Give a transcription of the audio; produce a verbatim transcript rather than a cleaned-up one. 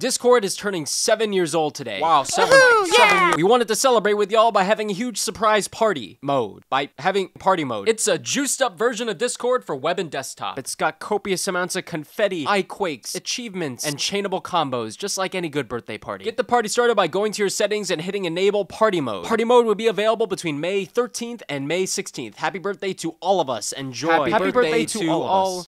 Discord is turning seven years old today. Wow, seven, Woohoo, seven yeah! years. We wanted to celebrate with y'all by having a huge surprise party mode. By having party mode. It's a juiced up version of Discord for web and desktop. It's got copious amounts of confetti, eye quakes, achievements, and chainable combos, just like any good birthday party. Get the party started by going to your settings and hitting enable party mode. Party mode will be available between May thirteenth and May sixteenth. Happy birthday to all of us. Enjoy. Happy Happy birthday birthday to to all of all us.